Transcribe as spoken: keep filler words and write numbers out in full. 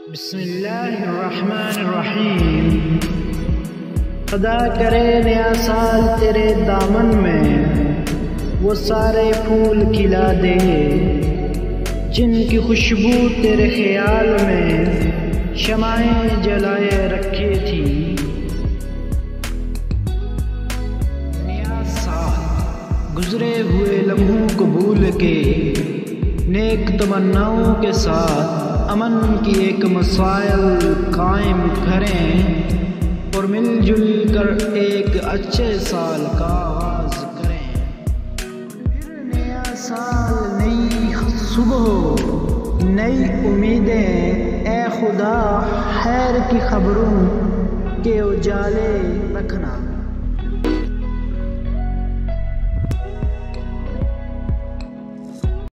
बिस्मिल्लाहिर्रहमानिर्रहीम। खुदा करे नया साल तेरे दामन में वो सारे फूल खिला दे जिनकी खुशबू तेरे ख्याल में शमाएं जलाए रखी थी। नया साल गुजरे हुए लम्हों को भूल के नेक तमन्नाओं के साथ अमन की एक मसाइल कायम करें और मिलजुल कर एक अच्छे साल का आगाज करें। फिर नया साल, नई सुबह, नई उम्मीदें, ए खुदा खैर की खबरों के उजाले